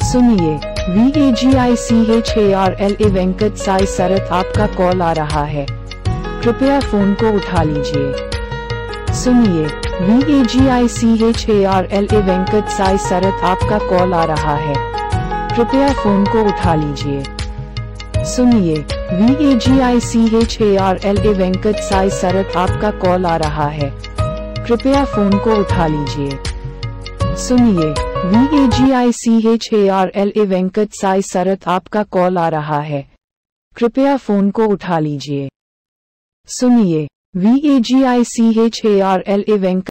सुनिए, VAGICHARLA वेंकट साई सरथ आपका call आ रहा है, कृपया फोन को उठा लीजिए। सुनिए, VAGICHARLA वेंकट साई सरथ आपका कॉल आ रहा है, कृपया फोन को उठा लीजिए। सुनिए, VAGICHARLA वेंकट साई सरथ आपका कॉल आ रहा है, कृपया फोन को उठा लीजिए। सुनिए, VAGICHARLA वेंकट साई सरथ आपका कॉल आ रहा है, कृपया फोन को उठा लीजिए। सुनिए, VAGICHARLA वेंकट